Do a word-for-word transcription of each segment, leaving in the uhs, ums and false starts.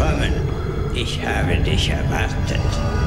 Willkommen. Ich habe dich erwartet.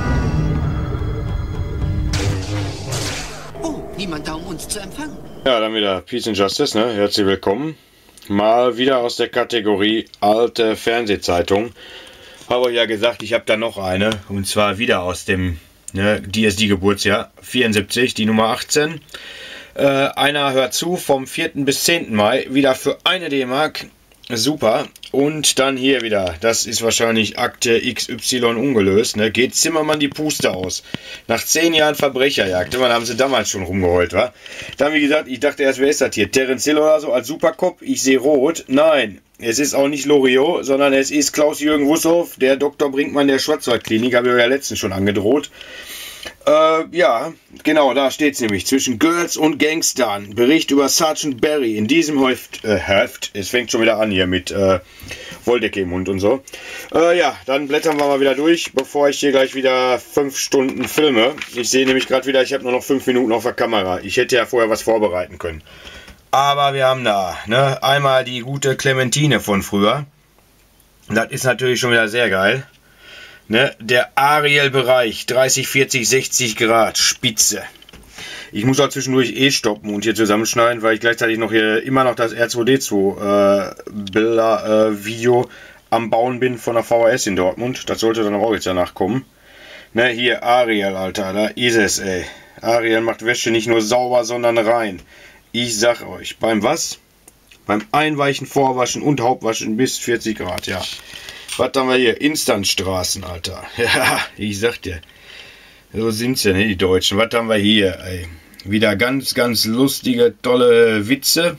Oh, niemand da, um uns zu empfangen. Ja, dann wieder Peace and Justice, ne? Herzlich willkommen. Mal wieder aus der Kategorie alte Fernsehzeitung. Habe euch ja gesagt, ich habe da noch eine. Und zwar wieder aus dem ne, D S D-Geburtsjahr vierundsiebzig, die Nummer achtzehn. Äh, einer hört zu, vom vierten bis zehnten Mai. Wieder für eine D-Mark. Super. Und dann hier wieder. Das ist wahrscheinlich Akte X Y ungelöst. Ne? Geht Zimmermann die Puste aus. Nach zehn Jahren Verbrecherjagd. Immerhin haben sie damals schon rumgeheult, wa? Dann, wie gesagt, ich dachte erst, wer ist das hier? Terence Hill oder so als Supercop? Ich sehe rot. Nein. Es ist auch nicht Loriot, sondern es ist Klaus-Jürgen Wussow, der Doktor Brinkmann der Schwarzwaldklinik. Habe ich euch ja letztens schon angedroht. Äh, ja, genau, da steht es nämlich. Zwischen Girls und Gangstern. Bericht über Sergeant Barry in diesem Heft. Äh, Heft. Es fängt schon wieder an hier mit äh, Wolldecke im Mund und so. Äh, ja, dann blättern wir mal wieder durch, bevor ich hier gleich wieder fünf Stunden filme. Ich sehe nämlich gerade wieder, ich habe nur noch fünf Minuten auf der Kamera. Ich hätte ja vorher was vorbereiten können. Aber wir haben da, ne, einmal die gute Clementine von früher. Das ist natürlich schon wieder sehr geil. Ne, der Ariel-Bereich, dreißig, vierzig, sechzig Grad, Spitze. Ich muss auch zwischendurch eh stoppen und hier zusammenschneiden, weil ich gleichzeitig noch hier immer noch das R zwei D zwei äh, Bilder, äh, Video am Bauen bin von der V H S in Dortmund. Das sollte dann auch jetzt danach kommen. Ne, hier Ariel, Alter, da ist es, ey. Ariel macht Wäsche nicht nur sauber, sondern rein. Ich sag euch, beim was? Beim Einweichen, Vorwaschen und Hauptwaschen bis vierzig Grad, ja. Was haben wir hier? Instantstraßen, Alter. Ja, ich sag dir. So sind's ja, ne, die Deutschen. Was haben wir hier, ey? Wieder ganz, ganz lustige, tolle Witze.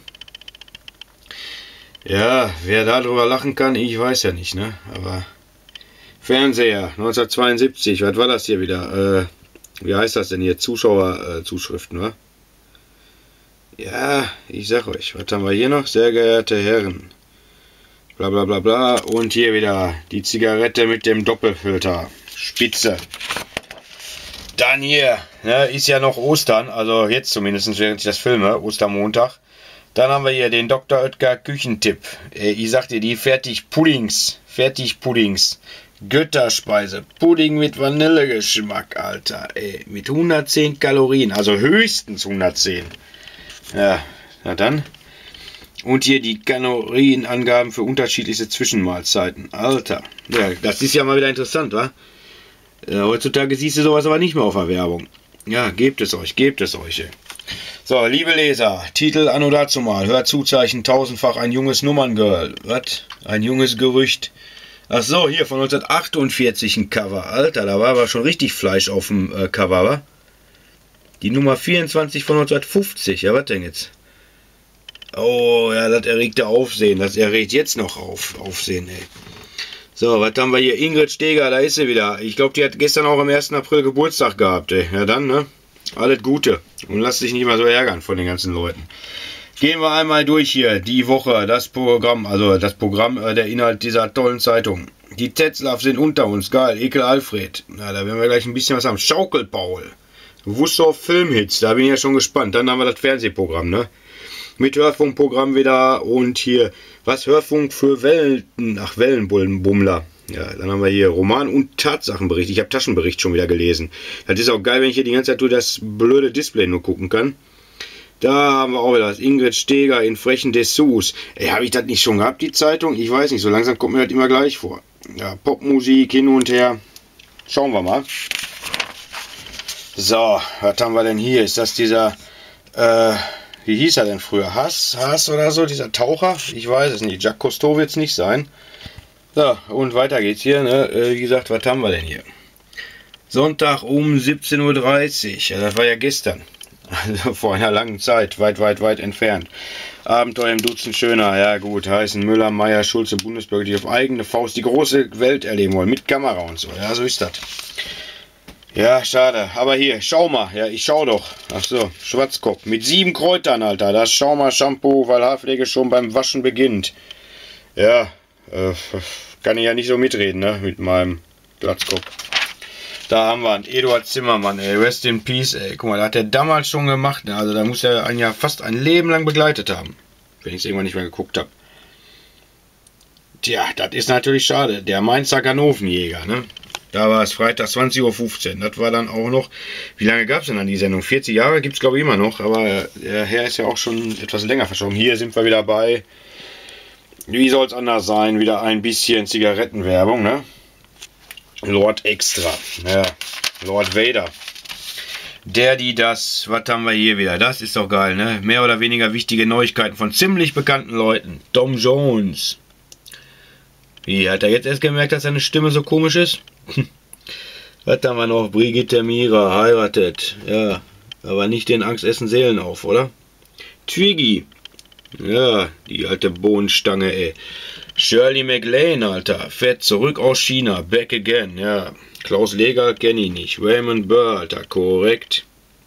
Ja, wer darüber lachen kann, ich weiß ja nicht, ne? Aber Fernseher, neunzehnhundertzweiundsiebzig, was war das hier wieder? Äh, wie heißt das denn hier? Zuschauerzuschriften, wa? Ja, ich sag euch, was haben wir hier noch? Sehr geehrte Herren. Bla bla bla bla. Und hier wieder die Zigarette mit dem Doppelfilter. Spitze. Dann hier, ne, ist ja noch Ostern, also jetzt zumindest, während ich das filme, Ostermontag. Dann haben wir hier den Doktor Oetker Küchentipp. Äh, ich sag dir, die Fertigpuddings. Fertigpuddings. Götterspeise. Pudding mit Vanillegeschmack, Alter. Ey, mit hundertzehn Kalorien, also höchstens hundertzehn. Ja, na dann. Und hier die Kalorienangaben für unterschiedliche Zwischenmahlzeiten. Alter, ja, das ist ja mal wieder interessant, wa? Äh, heutzutage siehst du sowas aber nicht mehr auf der Werbung. Ja, gebt es euch, gebt es euch. Ey. So, liebe Leser, Titel anno dazu mal. Hörzuzeichen tausendfach ein junges Nummerngirl. Was? Ein junges Gerücht. Ach so, hier von neunzehnhundertachtundvierzig ein Cover. Alter, da war aber schon richtig Fleisch auf dem äh, Cover, wa? Die Nummer vierundzwanzig von neunzehnhundertfünfzig. Ja, was denn jetzt? Oh, ja, das erregte Aufsehen. Das erregt jetzt noch auf, Aufsehen, ey. So, was haben wir hier? Ingrid Steger, da ist sie wieder. Ich glaube, die hat gestern auch am ersten April Geburtstag gehabt, ey. Ja, dann, ne? Alles Gute. Und lass dich nicht mal so ärgern von den ganzen Leuten. Gehen wir einmal durch hier. Die Woche, das Programm, also das Programm, äh, der Inhalt dieser tollen Zeitung. Die Tetzlaff sind unter uns. Geil. Ekel Alfred. Na, da werden wir gleich ein bisschen was haben. Schaukel Paul. Wussow Filmhits. Da bin ich ja schon gespannt. Dann haben wir das Fernsehprogramm, ne? Mit Hörfunkprogramm wieder und hier, was Hörfunk für Wellen, ach Wellenbummler. Ja, dann haben wir hier Roman- und Tatsachenbericht. Ich habe Taschenbericht schon wieder gelesen. Das ist auch geil, wenn ich hier die ganze Zeit durch das blöde Display nur gucken kann. Da haben wir auch wieder das Ingrid Steger in frechen Dessous. Ey, habe ich das nicht schon gehabt, die Zeitung? Ich weiß nicht, so langsam kommt mir das immer gleich vor. Ja, Popmusik hin und her. Schauen wir mal. So, was haben wir denn hier? Ist das dieser, äh... wie hieß er denn früher? Hass, Hass oder so, dieser Taucher? Ich weiß es nicht. Jacques Cousteau wird es nicht sein. So, und weiter geht's hier. Ne? Äh, wie gesagt, was haben wir denn hier? Sonntag um siebzehn Uhr dreißig. Ja, das war ja gestern. Also vor einer langen Zeit. Weit, weit, weit entfernt. Abenteuer im Dutzend Schöner. Ja gut, heißen Müller, Meier, Schulze, Bundesbürger, die auf eigene Faust die große Welt erleben wollen. Mit Kamera und so. Ja, so ist das. Ja, schade. Aber hier, schau mal. Ja, ich schau doch. Ach so, Schwarzkopf. Mit sieben Kräutern, Alter. Das Schau mal Shampoo, weil Haarpflege schon beim Waschen beginnt. Ja, äh, kann ich ja nicht so mitreden, ne? Mit meinem Glatzkopf. Da haben wir einen Eduard Zimmermann, ey. Rest in Peace, ey. Guck mal, da hat der damals schon gemacht, ne? Also da muss er einen ja fast ein Leben lang begleitet haben. Wenn ich es irgendwann nicht mehr geguckt habe. Tja, das ist natürlich schade. Der Mainzer Ganovenjäger, ne? Da war es Freitag zwanzig Uhr fünfzehn. Das war dann auch noch... Wie lange gab es denn an die Sendung? vierzig Jahre gibt es, glaube ich, immer noch. Aber der Herr ist ja auch schon etwas länger verstorben. Hier sind wir wieder bei... Wie soll es anders sein? Wieder ein bisschen Zigarettenwerbung, ne? Lord Extra. Ja, Lord Vader. Der, die, das... Was haben wir hier wieder? Das ist doch geil, ne? Mehr oder weniger wichtige Neuigkeiten von ziemlich bekannten Leuten. Tom Jones. Wie, hat er jetzt erst gemerkt, dass seine Stimme so komisch ist? Was haben wir noch? Brigitte Mira heiratet. Ja, aber nicht den Angst essen Seelen auf, oder? Twiggy. Ja, die alte Bohnenstange, ey. Shirley MacLaine, Alter. Fährt zurück aus China. Back again, ja. Klaus Leger kenne ich nicht. Raymond Burr, Alter. Korrekt.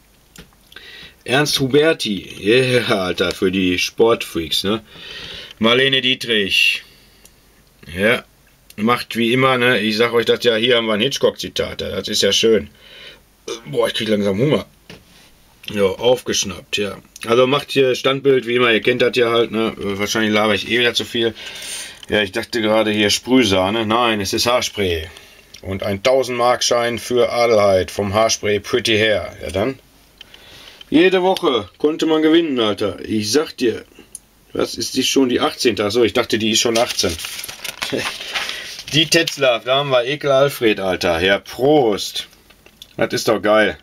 Ernst Huberti. Ja, yeah, Alter. Für die Sportfreaks, ne? Marlene Dietrich. Ja. Macht wie immer, ne? Ich sag euch das ja, hier haben wir ein Hitchcock-Zitat. Das ist ja schön. Boah, ich krieg langsam Hunger. Ja, aufgeschnappt, ja. Also macht hier Standbild, wie immer, ihr kennt das ja halt, ne? Wahrscheinlich laber ich eh wieder zu viel. Ja, ich dachte gerade hier Sprühsahne. Nein, es ist Haarspray. Und ein tausend Mark Schein für Adelheid vom Haarspray Pretty Hair. Ja dann. Jede Woche konnte man gewinnen, Alter. Ich sag dir. Was ist die schon die achtzehnte? Achso, ich dachte, die ist schon achtzehn. Die Tetzlaff, da haben wir Ekel Alfred, Alter. Ja, Prost. Das ist doch geil.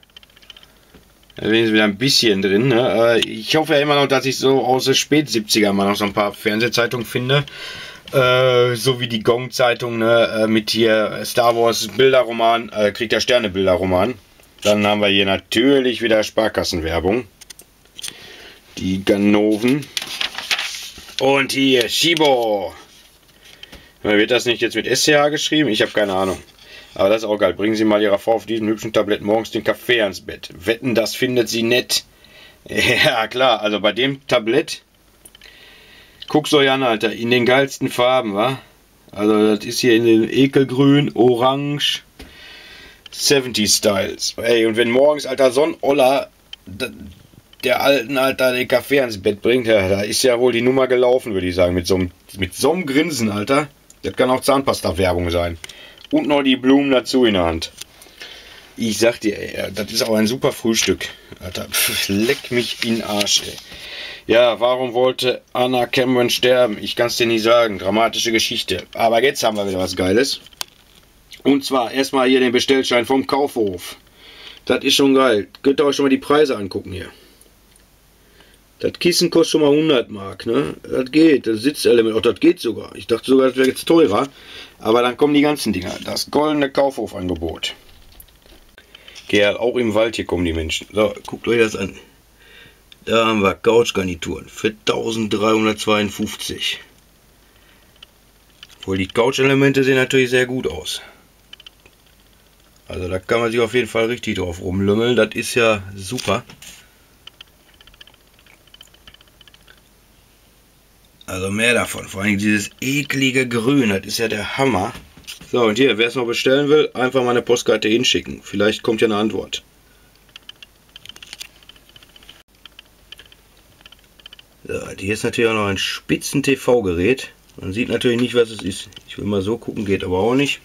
Da ist wieder ein bisschen drin. Ne? Ich hoffe ja immer noch, dass ich so aus den Spät-siebzigern mal noch so ein paar Fernsehzeitungen finde. Äh, so wie die Gong-Zeitung, ne? Mit hier Star Wars Bilderroman, äh, Krieg der Sterne Bilderroman. Dann haben wir hier natürlich wieder Sparkassenwerbung. Die Ganoven. Und hier Shibo. Wird das nicht jetzt mit S C H geschrieben? Ich habe keine Ahnung. Aber das ist auch geil. Bringen Sie mal Ihrer Frau auf diesem hübschen Tablett morgens den Kaffee ans Bett. Wetten, das findet sie nett. Ja, klar. Also bei dem Tablett. Guck's euch an, Alter. In den geilsten Farben, wa? Also das ist hier in den Ekelgrün, Orange. siebziger Styles. Ey, und wenn morgens, Alter, so ein Oller der alten, Alter, den Kaffee ans Bett bringt, ja, da ist ja wohl die Nummer gelaufen, würde ich sagen. Mit so einem mit so einem Grinsen, Alter. Das kann auch Zahnpasta-Werbung sein. Und noch die Blumen dazu in der Hand. Ich sag dir, ey, das ist auch ein super Frühstück. Alter, pf, leck mich in den Arsch, ey. Ja, warum wollte Anna Cameron sterben? Ich kann es dir nicht sagen. Dramatische Geschichte. Aber jetzt haben wir wieder was Geiles. Und zwar erstmal hier den Bestellschein vom Kaufhof. Das ist schon geil. Könnt ihr euch schon mal die Preise angucken hier. Das Kissen kostet schon mal hundert Mark, ne? Das geht, das Sitzelement, auch das geht sogar. Ich dachte sogar, das wäre jetzt teurer. Aber dann kommen die ganzen Dinger. Das goldene Kaufhofangebot. Gerl, auch im Wald hier kommen die Menschen. So, guckt euch das an. Da haben wir Couchgarnituren für eintausenddreihundertzweiundfünfzig. Obwohl die Couch-Elemente sehen natürlich sehr gut aus. Also da kann man sich auf jeden Fall richtig drauf rumlümmeln. Das ist ja super. Also mehr davon. Vor allem dieses eklige Grün. Das ist ja der Hammer. So, und hier, wer es noch bestellen will, einfach mal eine Postkarte hinschicken. Vielleicht kommt ja eine Antwort. So, hier ist natürlich auch noch ein spitzen T V-Gerät. Man sieht natürlich nicht, was es ist. Ich will mal so gucken, geht aber auch nicht.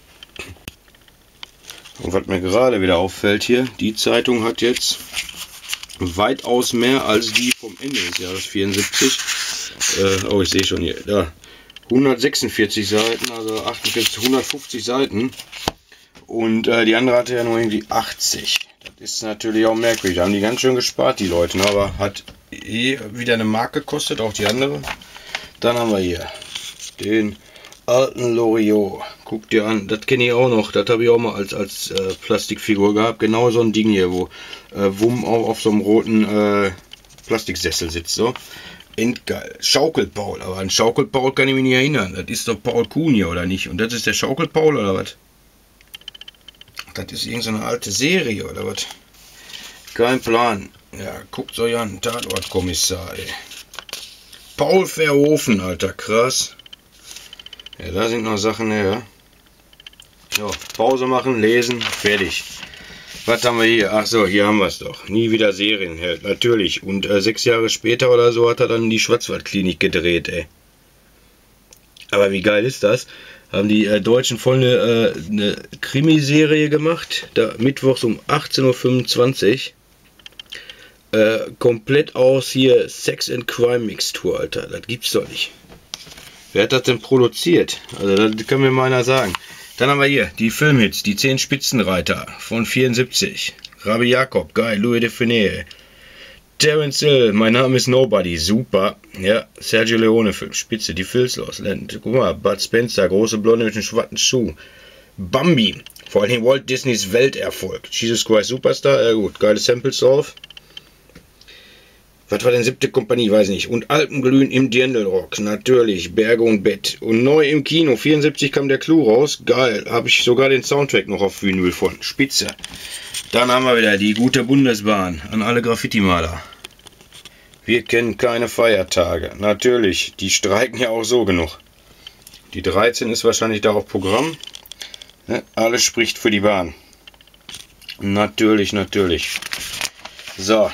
Und was mir gerade wieder auffällt hier, die Zeitung hat jetzt weitaus mehr als die vom Ende des Jahres vierundsiebzig. Äh, oh, ich sehe schon hier. Da. hundertsechsundvierzig Seiten, also achtundvierzig, hundertfünfzig Seiten. Und äh, die andere hatte ja nur irgendwie achtzig. Das ist natürlich auch merkwürdig. Da haben die ganz schön gespart, die Leute. Ne? Aber hat eh wieder eine Mark gekostet, auch die andere. Dann haben wir hier den alten Loriot. Guckt dir an, das kenne ich auch noch. Das habe ich auch mal als, als äh, Plastikfigur gehabt. Genau so ein Ding hier, wo äh, Wumm auch auf so einem roten äh, Plastiksessel sitzt. So. Endgeil. Schaukelpaul. Aber an Schaukelpaul kann ich mich nicht erinnern. Das ist doch Paul Kuhn hier, oder nicht? Und das ist der Schaukelpaul, oder was? Das ist irgendeine so alte Serie, oder was? Kein Plan. Ja, guckt euch an. Tatortkommissar, ey. Paul Verhoeven, Alter. Krass. Ja, da sind noch Sachen her. Ja, Pause machen, lesen, fertig. Was haben wir hier? Ach so, hier haben wir es doch. Nie wieder Serien, ja, natürlich. Und äh, sechs Jahre später oder so hat er dann die Schwarzwaldklinik gedreht, ey. Aber wie geil ist das? Haben die äh, Deutschen voll eine, äh, eine Krimiserie gemacht, da mittwochs um achtzehn Uhr fünfundzwanzig. Äh, komplett aus hier Sex and Crime Mixtur, Alter. Das gibt's doch nicht. Wer hat das denn produziert? Also das kann mir mal einer sagen. Dann haben wir hier die Filmhits, die zehn Spitzenreiter von vierundsiebzig. Rabbi Jacob, geil, Louis Define. Terence Hill, mein Name ist Nobody, super. Ja, Sergio Leone Film, Spitze, die Filzlos. Guck mal, Bud Spencer, große Blonde mit einem schwarzen Schuh. Bambi, vor allem Walt Disneys Welterfolg. Jesus Christ Superstar, ja gut, geile Samples drauf. Was war denn siebte Kompanie, weiß nicht. Und Alpenglühen im Dirndlrock, natürlich, Berge und Bett. Und neu im Kino, vierundsiebzig kam der Clou raus, geil. Habe ich sogar den Soundtrack noch auf Vinyl von, Spitze. Dann haben wir wieder die gute Bundesbahn an alle Graffiti-Maler. Wir kennen keine Feiertage. Natürlich, die streiken ja auch so genug. Die dreizehn ist wahrscheinlich da auch Programm. Ne? Alles spricht für die Bahn. Natürlich, natürlich. So.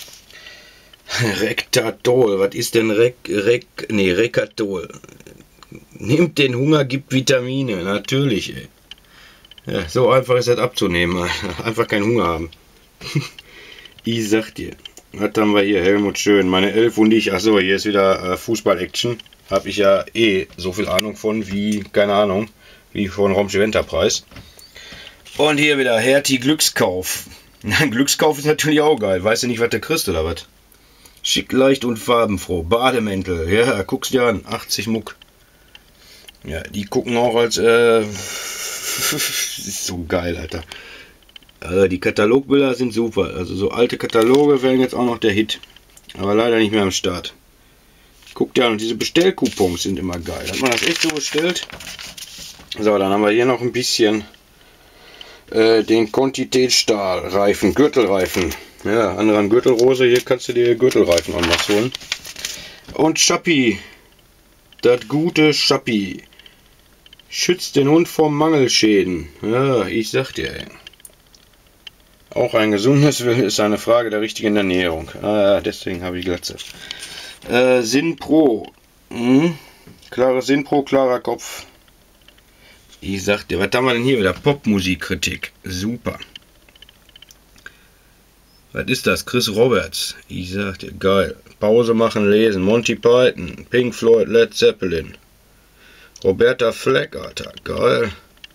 Rectatol, was ist denn Rec, Rec, nee, Recatol? Nimmt den Hunger, gibt Vitamine, natürlich, ey. Ja, so einfach ist das abzunehmen, einfach keinen Hunger haben. Ich sag dir, was haben wir hier? Helmut Schön, meine Elf und ich. Achso, hier ist wieder äh, Fußball-Action. Habe ich ja eh so viel Ahnung von wie, keine Ahnung, wie von Raumschiff Enterprise. Und hier wieder Hertie Glückskauf. Glückskauf ist natürlich auch geil. Weißt du nicht, was du kriegst oder was? Schick, leicht und farbenfroh. Bademäntel. Ja, guck's dir an. achtzig Muck. Ja, die gucken auch als, äh, ist so geil, Alter. Also die Katalogbilder sind super. Also so alte Kataloge wären jetzt auch noch der Hit. Aber leider nicht mehr am Start. Guck dir an, und diese Bestellcoupons sind immer geil. Hat man das echt so bestellt? So, dann haben wir hier noch ein bisschen äh, den Quantitätsstahlreifen, Gürtelreifen. Ja, andere an Gürtelrose, hier kannst du dir Gürtelreifen an was holen. Und Schappi. Das gute Schappi. Schützt den Hund vor Mangelschäden. Ja, ich sag dir, ey. Auch ein gesundes Will ist eine Frage der richtigen Ernährung. Ah, deswegen habe ich Glatze. Äh, Sinpro. Hm? Klares Sinpro, klarer Kopf. Ich sag dir, was haben wir denn hier wieder? Popmusikkritik. Super. Was ist das? Chris Roberts. Ich sag dir, geil. Pause machen, lesen. Monty Python. Pink Floyd, Led Zeppelin. Roberta Fleck, Alter. Geil.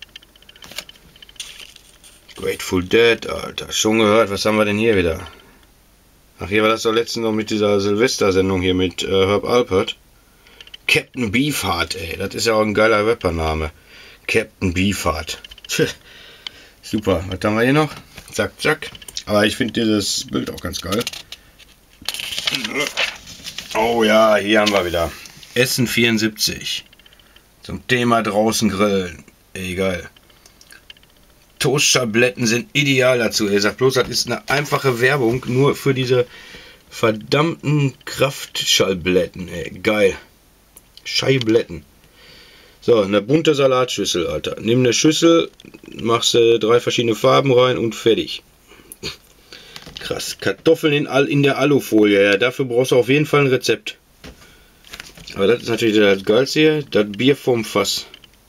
Grateful Dead, Alter. Schon gehört. Was haben wir denn hier wieder? Ach, hier war das doch letztens noch mit dieser Silvester-Sendung hier mit äh, Herb Alpert. Captain Beefheart, ey. Das ist ja auch ein geiler Rappername. Captain Beefheart. Super. Was haben wir hier noch? Zack, zack. Aber ich finde dieses Bild auch ganz geil. Oh ja, hier haben wir wieder Essen vierundsiebzig. Zum Thema draußen grillen. Ey, geil. Toastschabletten sind ideal dazu. Er sagt bloß, das ist eine einfache Werbung nur für diese verdammten Kraftschallblätten. Ey, geil. Scheibletten. So, eine bunte Salatschüssel, Alter. Nimm eine Schüssel, machst äh, drei verschiedene Farben rein und fertig. Krass. Kartoffeln in, Al in der Alufolie. Ja, dafür brauchst du auf jeden Fall ein Rezept. Aber das ist natürlich das Geilste hier. Das Bier vom Fass.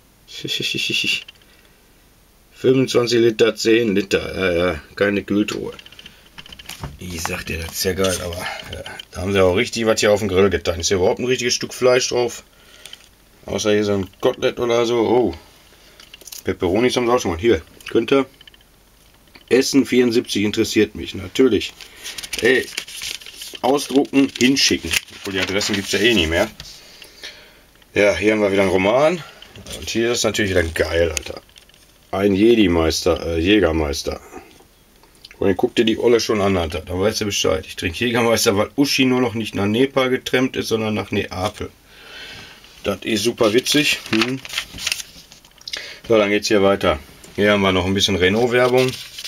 fünfundzwanzig Liter, zehn Liter. Ja, ja. Keine Kühltruhe. Ich sag dir, das ist ja geil. Aber ja, da haben sie auch richtig was hier auf den Grill getan. Ist hier überhaupt ein richtiges Stück Fleisch drauf? Außer hier so ein Kotelett oder so. Oh. Peperonis haben sie auch schon mal. Hier. Könnt ihr. Essen vierundsiebzig interessiert mich, natürlich. Ey, ausdrucken, hinschicken. Obwohl die Adressen gibt es ja eh nicht mehr. Ja, hier haben wir wieder einen Roman. Und hier ist natürlich wieder geil, Alter. Ein Jedi-Meister, äh, Jägermeister. Und dann guck dir die Olle schon an, Alter. Da weißt du Bescheid. Ich trinke Jägermeister, weil Uschi nur noch nicht nach Nepal getrennt ist, sondern nach Neapel. Das ist super witzig. Hm. So, dann geht's hier weiter. Hier haben wir noch ein bisschen Renault-Werbung.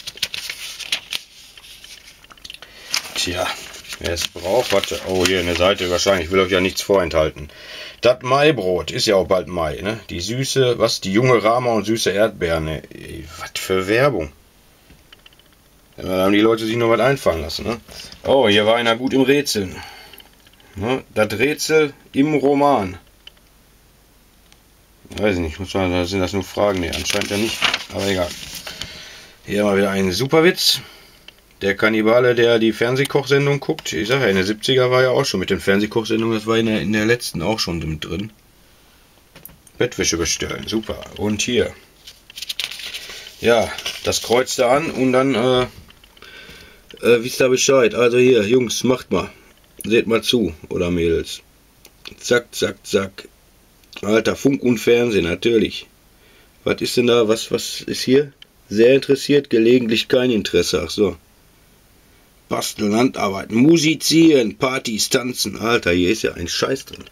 Tja, wer es braucht, warte. Oh, hier eine Seite wahrscheinlich. Ich will euch ja nichts vorenthalten. Das Maibrot ist ja auch bald Mai, ne? Die süße, was? Die junge Rama und süße Erdbeeren. Ne? Was für Werbung. Da haben die Leute sich noch was einfallen lassen, ne? Oh, hier war einer gut im Rätseln. Ne? Das Rätsel im Roman. Weiß ich nicht, muss man, da sind das nur Fragen? Ne, anscheinend ja nicht. Aber egal. Hier haben wir wieder einen Superwitz. Der Kannibale, der die Fernsehkochsendung guckt. Ich sage ja, in den siebziger war ja auch schon mit den Fernsehkochsendungen. Das war in der, in der letzten auch schon mit drin. Bettwäsche bestellen, super. Und hier. Ja, das kreuzt da an und dann äh, äh, wisst ihr Bescheid. Also hier, Jungs, macht mal. Seht mal zu, oder Mädels. Zack, zack, zack. Alter, Funk und Fernsehen, natürlich. Was ist denn da? Was, was ist hier? Sehr interessiert, gelegentlich kein Interesse. Ach so. Basteln, Handarbeiten, musizieren, Partys, tanzen. Alter, hier ist ja ein Scheiß drin.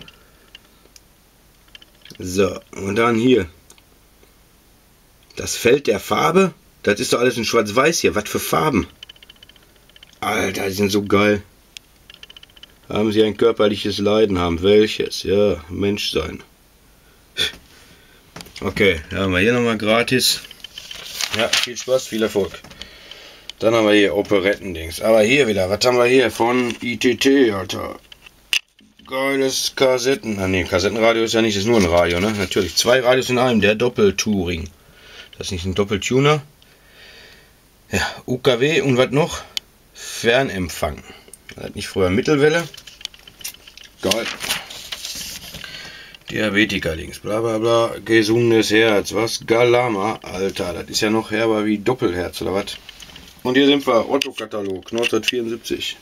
So, und dann hier. Das Feld der Farbe? Das ist doch alles in Schwarz-Weiß hier. Was für Farben? Alter, die sind so geil. Haben Sie ein körperliches Leiden haben? Welches? Ja, Menschsein. Okay, dann haben wir hier nochmal gratis. Ja, viel Spaß, viel Erfolg. Dann haben wir hier Operettendings. Aber hier wieder, was haben wir hier von I T T, Alter? Geiles Kassetten. Ah ne, Kassettenradio ist ja nicht, ist nur ein Radio, ne? Natürlich, zwei Radios in einem, der Doppeltouring. Das ist nicht ein Doppeltuner. Ja, U K W und was noch? Fernempfang. Das hat nicht früher Mittelwelle. Geil. Diabetiker links, bla bla bla. Gesundes Herz, was? Galama, Alter, das ist ja noch herber wie Doppelherz oder was? Und hier sind wir, Otto-Katalog, neunzehnhundertvierundsiebzig.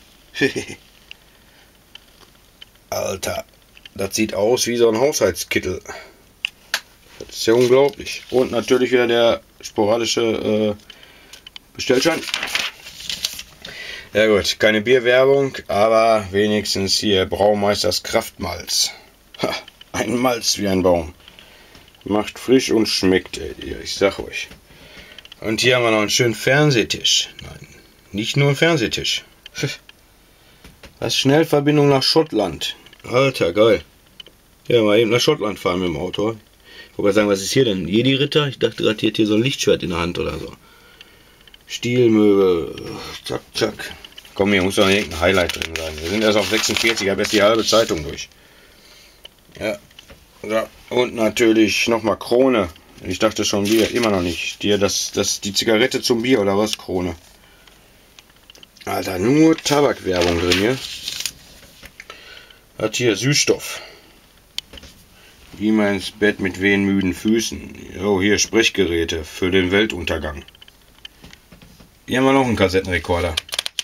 Alter, das sieht aus wie so ein Haushaltskittel. Das ist ja unglaublich. Und natürlich wieder der sporadische äh, Bestellschein. Ja gut, keine Bierwerbung, aber wenigstens hier Braumeisters Kraftmalz. Ha, ein Malz wie ein Baum. Macht frisch und schmeckt, ey, ich sag euch. Und hier haben wir noch einen schönen Fernsehtisch. Nein, nicht nur ein Fernsehtisch. Was? Schnellverbindung nach Schottland. Alter, geil. Ja, mal eben nach Schottland fahren mit dem Auto. Ich wollte sagen, was ist hier denn? Jedi-Ritter? Ich dachte gerade, hier hat hier so ein Lichtschwert in der Hand oder so. Stielmöbel. Zack, zack. Komm, hier muss doch irgendein Highlight drin sein. Wir sind erst auf sechsundvierzig, ich habe jetzt die halbe Zeitung durch. Ja. So. Und natürlich nochmal Krone. Ich dachte schon Bier, immer noch nicht. Die, das, das, die Zigarette zum Bier oder was? Krone. Alter, nur Tabakwerbung drin hier. Hat hier Süßstoff. Wie man ins Bett mit wen müden Füßen. Oh, hier Sprechgeräte für den Weltuntergang. Hier haben wir noch einen Kassettenrekorder.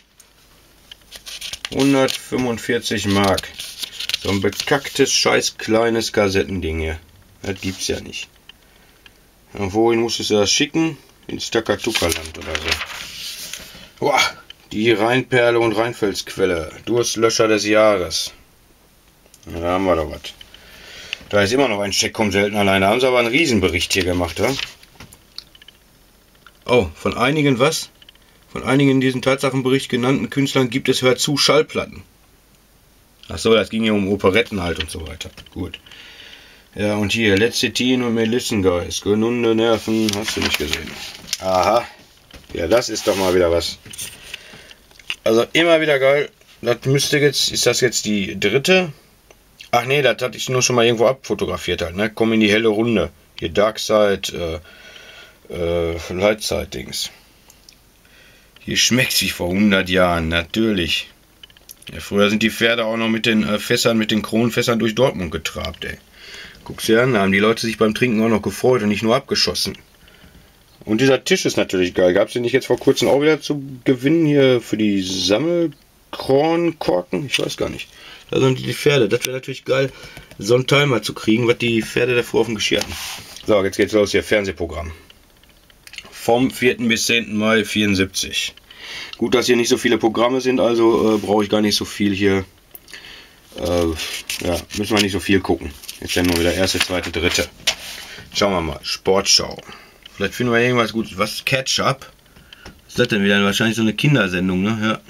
hundertfünfundvierzig Mark. So ein bekacktes, scheiß kleines Kassettending hier. Das gibt's ja nicht. Und wohin musstest du das schicken? Ins Takatuka-Land oder so. Boah, die Rheinperle und Rheinfelsquelle. Durstlöscher des Jahres. Ja, da haben wir doch was. Da ist immer noch ein Scheck, kommt selten alleine. Da haben sie aber einen Riesenbericht hier gemacht, ja? Oh, von einigen was? Von einigen in diesem Tatsachenbericht genannten Künstlern gibt es Hör zu Schallplatten. Achso, das ging ja um Operetten halt und so weiter. Gut. Ja, und hier, Lecithin und Melissengeist. Genunde Nerven, hast du nicht gesehen. Aha. Ja, das ist doch mal wieder was. Also immer wieder geil. Das müsste jetzt, ist das jetzt die dritte? Ach nee, das hatte ich nur schon mal irgendwo abfotografiert halt, ne? Komm in die helle Runde. Hier Darkside, äh, äh, Lightside-Dings. Hier schmeckt's wie vor hundert Jahren, natürlich. Ja, früher sind die Pferde auch noch mit den äh, Fässern, mit den Kronenfässern durch Dortmund getrabt, ey. Guck's dir an, da haben die Leute sich beim Trinken auch noch gefreut und nicht nur abgeschossen. Und dieser Tisch ist natürlich geil. Gab's den nicht jetzt vor kurzem auch wieder zu gewinnen hier für die Sammelkornkorken? Ich weiß gar nicht. Da sind die Pferde. Das wäre natürlich geil, so ein Teil mal zu kriegen, was die Pferde davor auf dem Geschirr hatten. So, jetzt geht's los hier. Fernsehprogramm. Vom vierten bis zehnten Mai vierundsiebzig. Gut, dass hier nicht so viele Programme sind, also äh, brauche ich gar nicht so viel hier. Äh, ja, müssen wir nicht so viel gucken. Jetzt ja nur wieder erste, zweite, dritte. Schauen wir mal. Sportschau. Vielleicht finden wir irgendwas Gutes. Was? Catch-up? Was ist das denn wieder? Wahrscheinlich so eine Kindersendung, ne? Ja.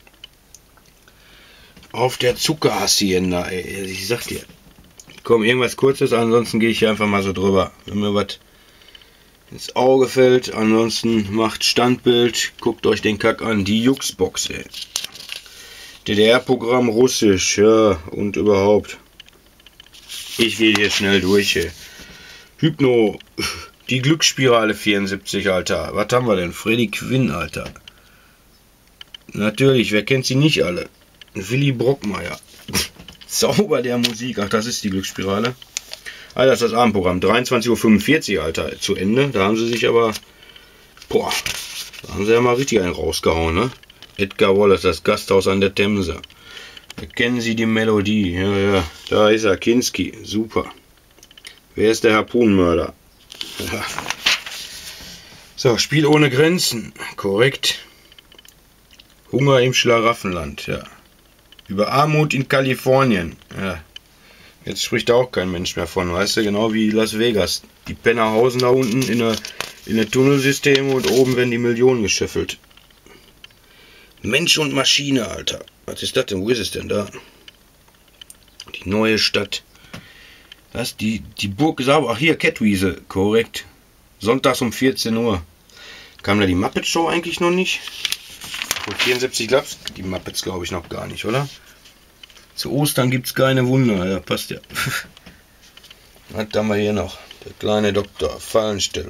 Auf der Zuckerhacienda, ey. Ich sag dir. Komm, irgendwas Kurzes, ansonsten gehe ich hier einfach mal so drüber. Wenn mir was ins Auge fällt, ansonsten macht Standbild, guckt euch den Kack an. Die Juxbox, ey. D D R-Programm Russisch, ja, und überhaupt. Ich will hier schnell durch, ey. Hypno. Die Glücksspirale vierundsiebzig, Alter. Was haben wir denn? Freddy Quinn, Alter. Natürlich, wer kennt sie nicht alle? Willy Brockmeier. Zauber der Musik. Ach, das ist die Glücksspirale. Ah, das ist das Abendprogramm. dreiundzwanzig Uhr fünfundvierzig, Alter. Zu Ende. Da haben sie sich aber... Boah. Da haben sie ja mal richtig einen rausgehauen, ne? Edgar Wallace, das Gasthaus an der Themse. Erkennen Sie die Melodie? Ja, ja. Da ist er. Kinski. Super. Wer ist der Harpunenmörder? Ja. So, Spiel ohne Grenzen. Korrekt. Hunger im Schlaraffenland. Ja. Über Armut in Kalifornien. Ja. Jetzt spricht da auch kein Mensch mehr von. Weißt du, genau wie Las Vegas. Die Penner hausen da unten in der, in der Tunnelsysteme und oben werden die Millionen gescheffelt. Mensch und Maschine, Alter. Was ist das denn? Wo ist es denn da? Die neue Stadt. Was? Die, die Burg sauber. Ach hier, Kettwiese. Korrekt. Sonntags um vierzehn Uhr. Kam da die Muppet Show eigentlich noch nicht? Vor vierundsiebzig gab es die Muppets, glaube ich, noch gar nicht, oder? Zu Ostern gibt es keine Wunder. Ja, passt ja. Was haben wir hier noch? Der kleine Doktor. Fallensteller.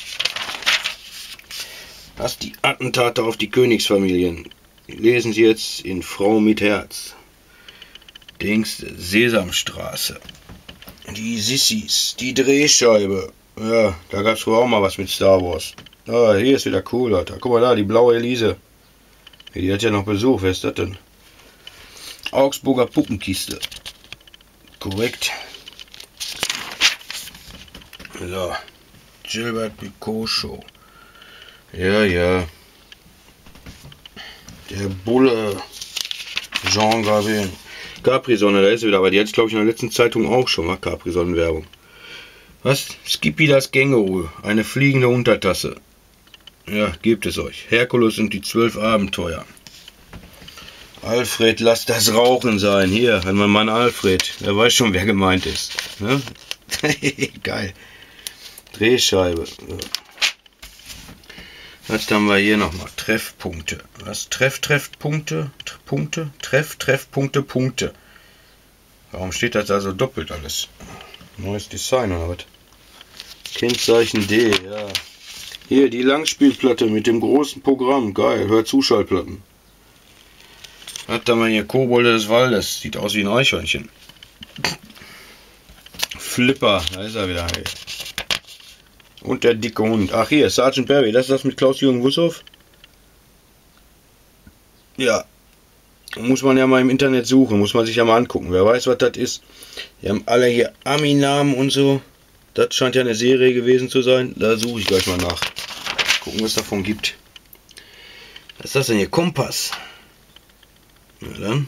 Was? Die Attentate auf die Königsfamilien. Lesen Sie jetzt in Frau mit Herz. Dings, Sesamstraße. Die Sissis. Die Drehscheibe. Ja, da gab es wohl auch mal was mit Star Wars. Ah, hier ist wieder cool, Alter. Guck mal da, die blaue Elise. Die hat ja noch Besuch. Wer ist das denn? Augsburger Puppenkiste. Korrekt. So. Gilbert Picot Show. Ja, ja. Der Bulle. Jean Gavin. Capri-Sonne, da ist sie wieder. Aber die hat es, glaube ich, in der letzten Zeitung auch schon mal. Capri-Sonnen-Werbung. Was? Skippy das Känguru. Eine fliegende Untertasse. Ja, gebt es euch. Herkules und die zwölf Abenteuer. Alfred, lasst das Rauchen sein. Hier, hat mein Mann Alfred. Er weiß schon, wer gemeint ist. Ne? Geil. Drehscheibe. Was haben wir hier nochmal? Treffpunkte. Was? Treff, Treffpunkte? Punkte? Treff, Treffpunkte, Punkte. Warum steht das also doppelt alles? Neues Design oder was? Kennzeichen D, ja. Hier, die Langspielplatte mit dem großen Programm. Geil, hört Zuschallplatten. Was haben wir hier? Kobolde des Waldes. Sieht aus wie ein Eichhörnchen. Flipper, da ist er wieder. Hey. Und der dicke Hund. Ach hier, Sergeant Barry. Das ist das mit Klaus-Jürgen Wussow? Ja. Muss man ja mal im Internet suchen. Muss man sich ja mal angucken. Wer weiß, was das ist. Die haben alle hier Ami-Namen und so. Das scheint ja eine Serie gewesen zu sein. Da suche ich gleich mal nach. Gucken, was es davon gibt. Was ist das denn hier? Kompass. Na dann.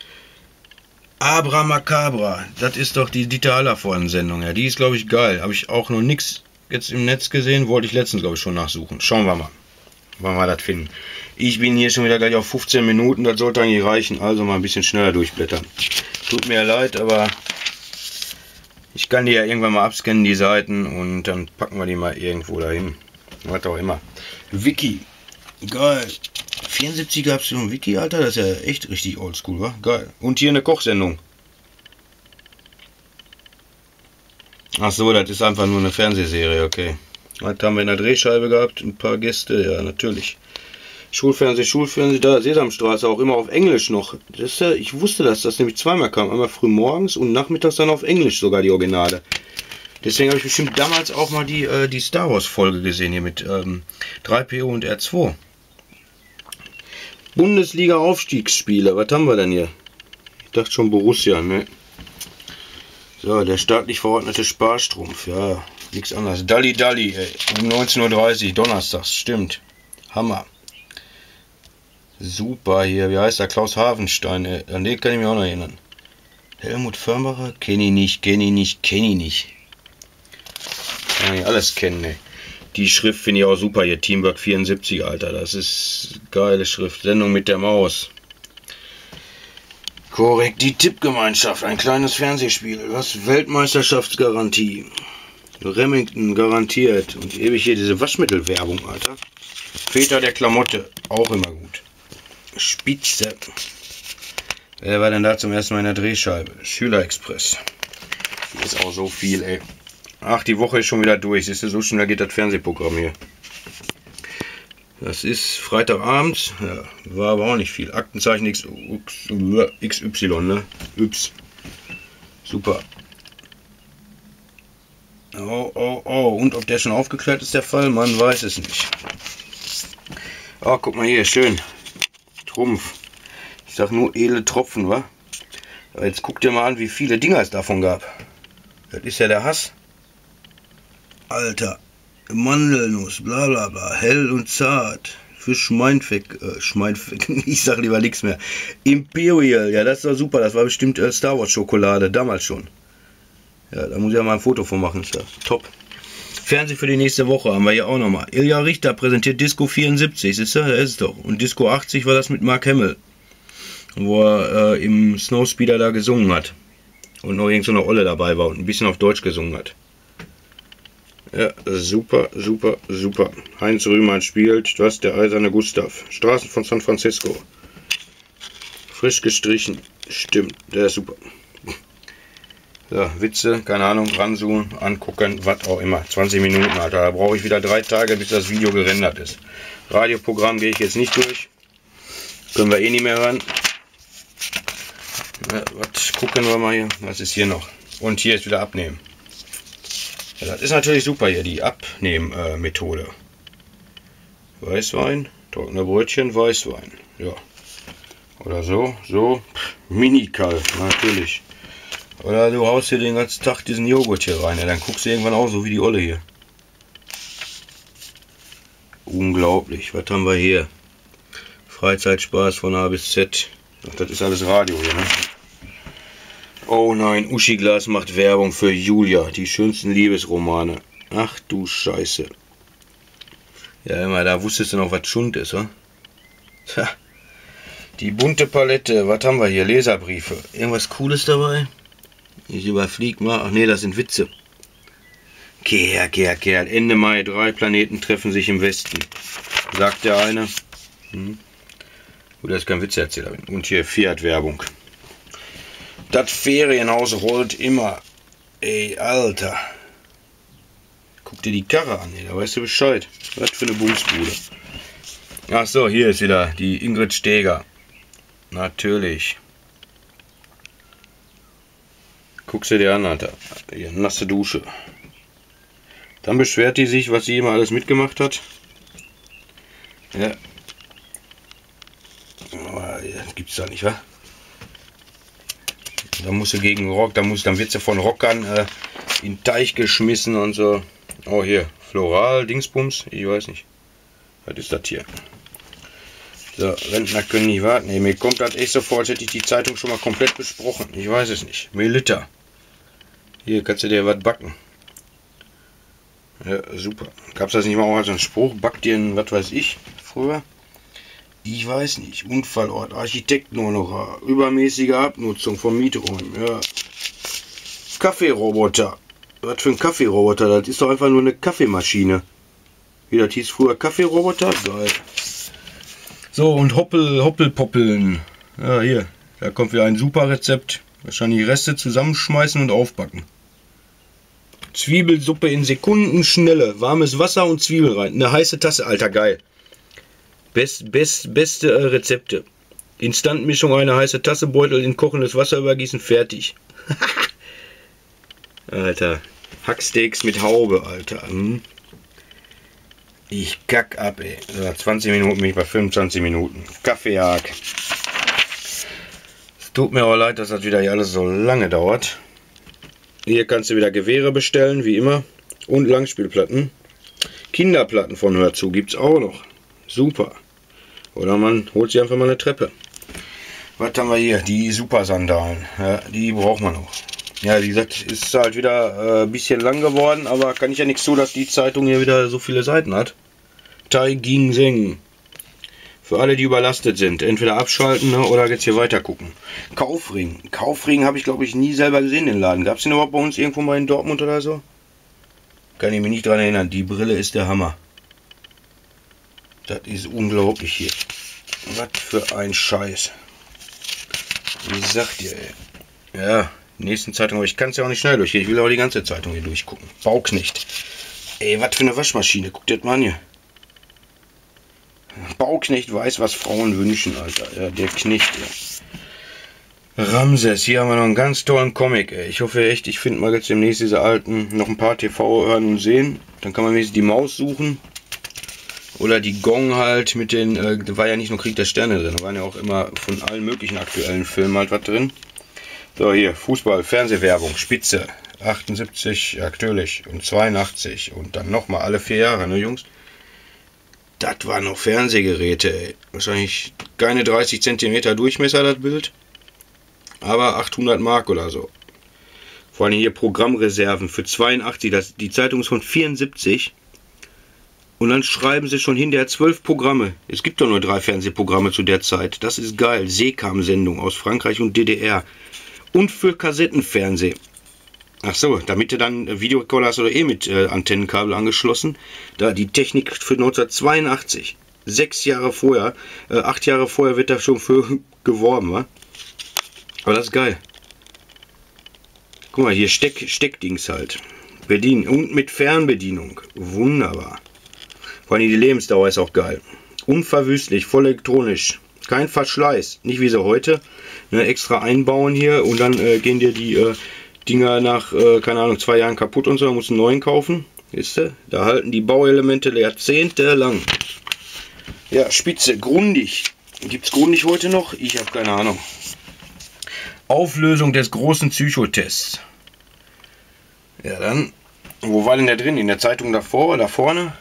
Abra Macabra. Das ist doch die Dieter Hallervorden-Sendung. Ja, die ist, glaube ich, geil. Habe ich auch noch nichts jetzt im Netz gesehen. Wollte ich letztens, glaube ich, schon nachsuchen. Schauen wir mal, wann wir das finden. Ich bin hier schon wieder gleich auf fünfzehn Minuten. Das sollte eigentlich reichen. Also mal ein bisschen schneller durchblättern. Tut mir leid, aber ich kann die ja irgendwann mal abscannen, die Seiten. Und dann packen wir die mal irgendwo dahin. Was auch immer. Wiki. Geil. vierundsiebzig gab es schon ein Wiki, Alter. Das ist ja echt richtig oldschool, wa? Geil. Und hier eine Kochsendung. Ach so, das ist einfach nur eine Fernsehserie, okay. Was haben wir in der Drehscheibe gehabt? Ein paar Gäste, ja, natürlich. Schulfernseh, Schulfernseh, da, Sesamstraße, auch immer auf Englisch noch. Das ist ja, ich wusste das, das nämlich zweimal kam. Einmal früh morgens und nachmittags dann auf Englisch sogar die Originale. Deswegen habe ich bestimmt damals auch mal die, äh, die Star Wars Folge gesehen hier mit ähm, drei P O und R zwei. Bundesliga-Aufstiegsspiele, was haben wir denn hier? Ich dachte schon Borussia, ne? So, der staatlich verordnete Sparstrumpf, ja, nichts anderes. Dalli Dalli, ey, um neunzehn Uhr dreißig, donnerstags, stimmt. Hammer. Super hier, wie heißt der? Klaus Havenstein, ey. An den kann ich mich auch noch erinnern. Helmut Förmacher? Kenn ich nicht, kenn ich nicht, kenn ich nicht. Kann ich alles kennen, ey. Die Schrift finde ich auch super hier, Teamwork vierundsiebzig, Alter. Das ist geile Schrift. Sendung mit der Maus. Korrekt, die Tippgemeinschaft, ein kleines Fernsehspiel. Was? Weltmeisterschaftsgarantie. Remington garantiert. Und ewig hier diese Waschmittelwerbung, Alter. Väter der Klamotte, auch immer gut. Spitze. Wer war denn da zum ersten Mal in der Drehscheibe? Schülerexpress. Hier ist auch so viel, ey. Ach, die Woche ist schon wieder durch. Siehst du, so schnell geht das Fernsehprogramm hier. Das ist Freitagabend. Ja, war aber auch nicht viel. Aktenzeichen X Y, ne? Yps. Super. Oh, oh, oh. Und ob der schon aufgeklärt ist, der Fall? Man weiß es nicht. Oh, guck mal hier. Schön. Trumpf. Ich sag nur edle Tropfen, wa? Aber jetzt guck dir mal an, wie viele Dinger es davon gab. Das ist ja der Hass. Alter. Mandelnuss, bla bla bla. Hell und zart. Für Schmeinfeck. Äh, Schmeinfeck. Ich sag lieber nichts mehr. Imperial. Ja, das war super. Das war bestimmt äh, Star Wars Schokolade. Damals schon. Ja, da muss ich ja mal ein Foto von machen. Ist ja top. Fernsehen für die nächste Woche haben wir hier auch nochmal. Ilja Richter präsentiert Disco vierundsiebzig. Siehst du? Da ist es doch. Und Disco achtzig war das mit Mark Hamill. Wo er äh, im Snowspeeder da gesungen hat. Und noch irgend so eine Olle dabei war und ein bisschen auf Deutsch gesungen hat. Ja, super, super, super. Heinz Rühmann spielt, was der eiserne Gustav. Straßen von San Francisco. Frisch gestrichen. Stimmt, der ist super. So, Witze, keine Ahnung, ranzoomen, angucken, was auch immer. zwanzig Minuten, Alter. Da brauche ich wieder drei Tage, bis das Video gerendert ist. Radioprogramm gehe ich jetzt nicht durch. Können wir eh nicht mehr ran. Ja, was gucken wir mal hier? Was ist hier noch? Und hier ist wieder Abnehmen. Ja, das ist natürlich super hier, die Abnehmen-Methode. Äh, Weißwein, trockene Brötchen, Weißwein. Ja. Oder so, so. Mini-Kalb, natürlich. Oder du haust hier den ganzen Tag diesen Joghurt hier rein. Ja, dann guckst du irgendwann auch so wie die Olle hier. Unglaublich. Was haben wir hier? Freizeitspaß von A bis Z. Ach, das ist alles Radio hier, ne? Oh nein, Uschi Glas macht Werbung für Julia, die schönsten Liebesromane. Ach du Scheiße. Ja, immer, da wusstest du noch, was Schund ist, wa? Tja. Die bunte Palette, was haben wir hier? Leserbriefe. Irgendwas Cooles dabei? Ich überflieg mal. Ach nee, das sind Witze. Kerl, Kerl, Kerl. Ende Mai, drei Planeten treffen sich im Westen. Sagt der eine. Hm. Gut, das ist kein Witzeerzähler. Und hier Fiat-Werbung. Das Ferienhaus rollt immer. Ey, Alter. Guck dir die Karre an, ey, da weißt du Bescheid. Was für eine Bumsbude. Ach so, hier ist wieder die Ingrid Steger. Natürlich. Guck sie dir an, Alter. Hier, nasse Dusche. Dann beschwert die sich, was sie immer alles mitgemacht hat. Ja. Aber das gibt's da nicht, wa? Da musst du gegen Rock, da musst, dann wird sie von Rockern äh, in den Teich geschmissen und so. Oh, hier, Floral, Dingsbums, ich weiß nicht. Was ist das hier? So, Rentner können nicht warten. Nee, mir kommt das echt so vor, als hätte ich die Zeitung schon mal komplett besprochen. Ich weiß es nicht. Melita. Hier kannst du dir was backen. Ja, super. Gab es das nicht mal auch als einen Spruch? Back dir ein, was weiß ich, früher? Ich weiß nicht. Unfallort, Architektenhonorar, übermäßige Abnutzung von Mieträumen. Ja. Kaffeeroboter. Was für ein Kaffeeroboter? Das ist doch einfach nur eine Kaffeemaschine. Wie das hieß früher, Kaffeeroboter? Geil. So, und Hoppel, Hoppelpoppeln. Ja, hier. Da kommt wieder ein super Rezept. Wahrscheinlich Reste zusammenschmeißen und aufbacken. Zwiebelsuppe in Sekundenschnelle. Warmes Wasser und Zwiebel rein. Eine heiße Tasse, Alter, geil. Best, best, beste äh, Rezepte. Instantmischung, eine heiße Tasse, Beutel in kochendes Wasser übergießen, fertig. Alter. Hacksteaks mit Haube, Alter. Hm. Ich kack ab, ey. So, zwanzig Minuten bin ich bei fünfundzwanzig Minuten. Kaffeehack. Es tut mir auch leid, dass das wieder hier alles so lange dauert. Hier kannst du wieder Gewehre bestellen, wie immer. Und Langspielplatten. Kinderplatten von Hörzu gibt es auch noch. Super. Oder man holt sich einfach mal eine Treppe. Was haben wir hier? Die Super-Sandalen. Ja, die braucht man noch. Ja, wie gesagt, ist halt wieder ein äh, bisschen lang geworden, aber kann ich ja nichts tun, dass die Zeitung hier wieder so viele Seiten hat. Tai Ginseng. Für alle, die überlastet sind. Entweder abschalten, ne, oder jetzt hier weiter gucken. Kaufring. Kaufring habe ich, glaube ich, nie selber gesehen, den Laden. Gab es den überhaupt bei uns irgendwo mal in Dortmund oder so? Kann ich mich nicht dran erinnern. Die Brille ist der Hammer. Das ist unglaublich hier. Was für ein Scheiß. Wie sagt ihr, ey? Ja, Die nächsten Zeitungen, aber ich kann es ja auch nicht schnell durchgehen. Ich will auch die ganze Zeitung hier durchgucken. Bauknecht. Ey, was für eine Waschmaschine. Guckt das mal an hier. Bauknecht weiß, was Frauen wünschen, Alter. Ja, der Knecht, ja. Ramses, hier haben wir noch einen ganz tollen Comic, ey. Ich hoffe echt, ich finde mal jetzt demnächst diese alten, noch ein paar T V hören und sehen. Dann kann man wenigstens die Maus suchen. Oder die Gong halt mit den, äh, da war ja nicht nur Krieg der Sterne drin, da waren ja auch immer von allen möglichen aktuellen Filmen halt was drin. So, hier, Fußball, Fernsehwerbung, Spitze, achtundsiebzig, ja, natürlich, und zweiundachtzig und dann nochmal alle vier Jahre, ne Jungs? Das waren noch Fernsehgeräte, ey. Wahrscheinlich keine dreißig Zentimeter Durchmesser, das Bild. Aber achthundert Mark oder so. Vor allem hier Programmreserven für zweiundachtzig, das, die Zeitung ist von vierundsiebzig. Und dann schreiben sie schon hinterher zwölf Programme. Es gibt doch nur drei Fernsehprogramme zu der Zeit. Das ist geil. Seekam-Sendung aus Frankreich und D D R. Und für Kassettenfernsehen. Ach so, damit du dann Videorekorder hast oder eh mit äh, Antennenkabel angeschlossen. Da die Technik für neunzehnhundertzweiundachtzig. Sechs Jahre vorher, äh, acht Jahre vorher wird da schon für geworben, wa? Aber das ist geil. Guck mal, hier Steck, Steckdings halt. Bedienen und mit Fernbedienung. Wunderbar. Vor allem die Lebensdauer ist auch geil. Unverwüstlich, voll elektronisch. Kein Verschleiß. Nicht wie sie heute. Ne, extra einbauen hier und dann äh, gehen dir die äh, Dinger nach, äh, keine Ahnung, zwei Jahren kaputt und so. Dann musst du einen neuen kaufen. Wisst ihr? Da halten die Bauelemente jahrzehntelang. Ja, Spitze, Grundig. Gibt es Grundig heute noch? Ich habe keine Ahnung. Auflösung des großen Psychotests. Ja, dann. Wo war denn der drin? In der Zeitung davor oder vorne?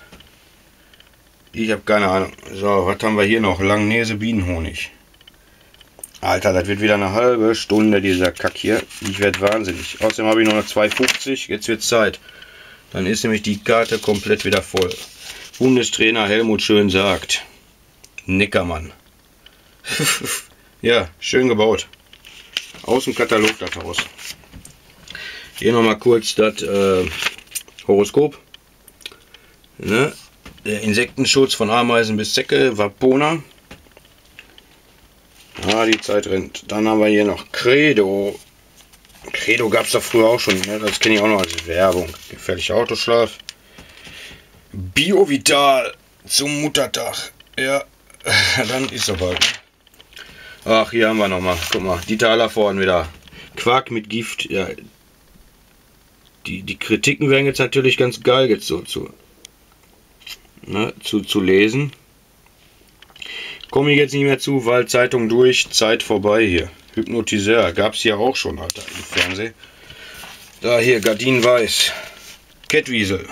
Ich habe keine Ahnung. So, was haben wir hier noch? Langnese Bienenhonig. Alter, das wird wieder eine halbe Stunde, dieser Kack hier. Ich werde wahnsinnig. Außerdem habe ich noch eine zwei fünfzig. Jetzt wird Zeit. Dann ist nämlich die Karte komplett wieder voll. Bundestrainer Helmut Schön sagt. Neckermann. Ja, schön gebaut. Aus dem Katalog das Haus. Hier nochmal kurz das äh, Horoskop. Ne? Der Insektenschutz von Ameisen bis Zecke, Vapona. Ah, die Zeit rennt. Dann haben wir hier noch Credo. Credo gab es da früher auch schon. Ne? Das kenne ich auch noch als Werbung. Gefährlicher Autoschlaf. Biovital zum Muttertag. Ja, dann ist er bald. Ach, hier haben wir nochmal. Guck mal, Dieter Hallervorden wieder. Quark mit Gift. Ja. Die, die Kritiken wären jetzt natürlich ganz geil jetzt so zu, ne, zu, zu lesen. Komme ich jetzt nicht mehr zu, weil Zeitung durch, Zeit vorbei hier. Hypnotiseur, gab es hier auch schon, Alter, im Fernsehen. Da hier, Gardinen weiß. Kettwiesel.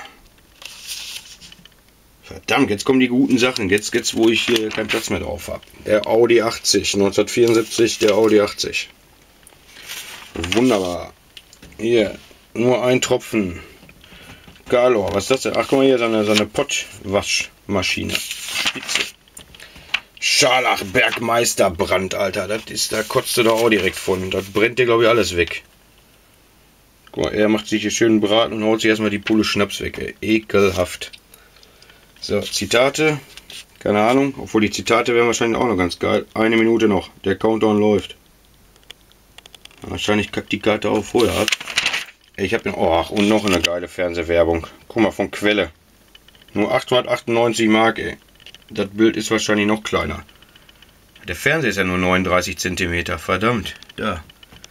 Verdammt, jetzt kommen die guten Sachen. Jetzt, jetzt wo ich hier keinen Platz mehr drauf habe. Der Audi achtzig, neunzehnhundertvierundsiebzig, der Audi achtzig. Wunderbar. Hier, nur ein Tropfen. Galor, was ist das denn? Ach, guck mal hier, so eine, so eine Pottwaschmaschine. Spitze. Scharlach Bergmeisterbrand, Alter. Das ist, da kotzt du doch auch direkt von. Das brennt dir, glaube ich, alles weg. Guck mal, er macht sich hier schön braten und haut sich erstmal die Pulle Schnaps weg, ey. Ekelhaft. So, Zitate. Keine Ahnung. Obwohl die Zitate wären wahrscheinlich auch noch ganz geil. Eine Minute noch. Der Countdown läuft. Wahrscheinlich kackt die Karte auch vorher ab. Ich habe den. Oh, und noch eine geile Fernsehwerbung. Guck mal, von Quelle. Nur achthundertachtundneunzig Mark, ey. Das Bild ist wahrscheinlich noch kleiner. Der Fernseher ist ja nur neununddreißig Zentimeter. Verdammt. Da.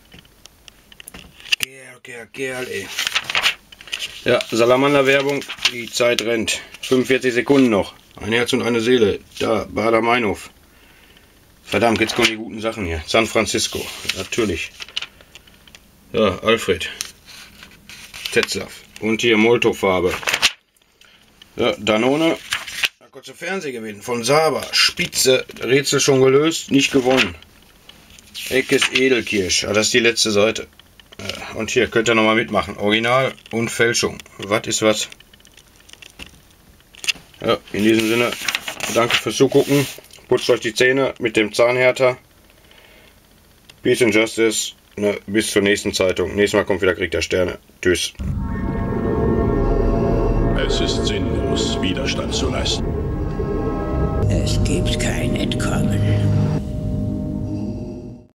Gerl, gerl, gerl, ey. Ja, Salamander-Werbung. Die Zeit rennt. fünfundvierzig Sekunden noch. Ein Herz und eine Seele. Da, Bader-Meinhof. Verdammt, jetzt kommen die guten Sachen hier. San Francisco. Natürlich. Ja, Alfred. Tetzlaff. Und hier Molto-Farbe. Ja, Danone. Da kurze Fernsehgewinn von Saba. Spitze. Rätsel schon gelöst. Nicht gewonnen. Eckes Edelkirsch. Ah, das ist die letzte Seite. Ja, und hier könnt ihr nochmal mitmachen. Original und Fälschung. Was ist was? Ja, in diesem Sinne. Danke fürs Zugucken. Putzt euch die Zähne mit dem Zahnhärter. Peace and Justice. Ne, bis zur nächsten Zeitung. Nächstes Mal kommt wieder Krieg der Sterne. Tschüss. Es ist sinnlos, Widerstand zu leisten. Es gibt kein Entkommen.